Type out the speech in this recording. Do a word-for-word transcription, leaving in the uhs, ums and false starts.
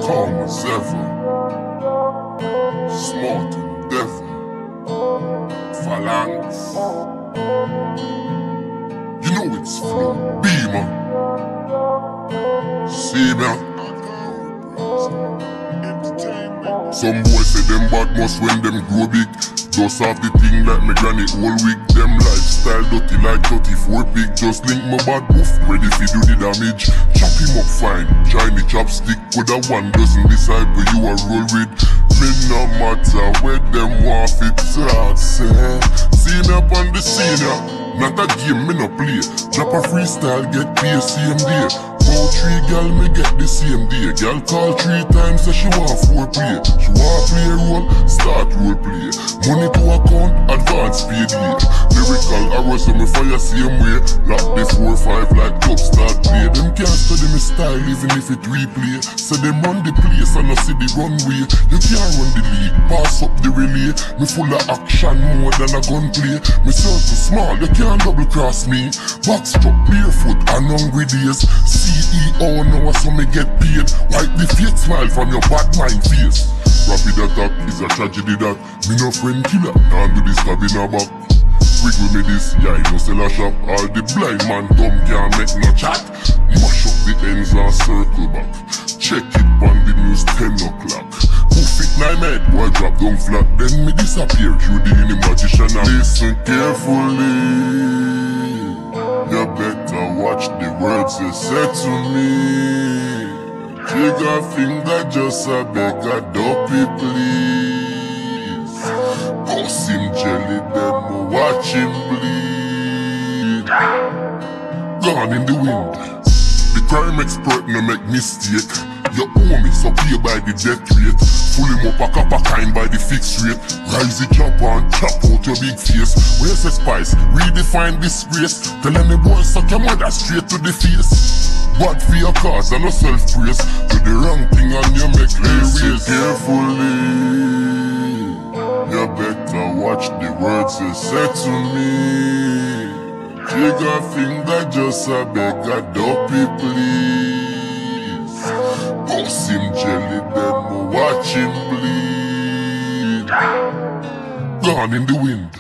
calm as ever, smart and devil, phalanx. You know it's flow, Bema. See me? Some boys say them bad must when them grow big. Just have the thing like me granny whole week. Them lifestyle dirty like thirty-four pig. Just link my bad buff, ready fi do the damage. Chop him up fine, shiny chopstick. Coulda one dozen disciple you a roll with. Me no matter where them want fit talk, say. See me up on the senior, not a game me no play. Drop a freestyle, get paid same day. About three gal me get the same day. Gal call three times so she want foreplay. She want play role, start role play. Money to account, advance pay day. Lyrical arrows so me fire same way. Lock the four five like top start play. Them can't study me style even if it replay. So them run the place and I see the runway. You can't run the league, pass up the relay. Me full of action more than a gunplay. Me circle small, you can't double cross me. Backstrap barefoot and hungry days. C E O now so me get paid. Wipe the fake smile from your bad mind face. Rapid attack is a tragedy that me no friend killer can't do this stab in a back. Wiggle me this, yeah I no sell a shop. All the blind man dumb can't make no chat. Mash up the ends and circle back. Check it on the news ten o'clock. Who fit nine head, boy drop down flat. Then me disappear through the any magician. Listen carefully. You better watch the words you say to me. Trigger finger just a beg a dopey please. Boss him jelly them watch him bleed. Gone in the wind. The crime expert no make mistake. You owe me so pay by the death rate. Pull him up a cup of kind by the fixed rate. Rise the chop and chop out your big face. Where's the spice? Redefine disgrace. Tell any boy suck your mother straight to the face. Bad for your cause and no self-praise. Do the wrong thing and you make listen carefully. You better watch the words you say to me. Trigger finger just a beg a dopey please. Boss him jelly them watch him bleed. Gone in the wind.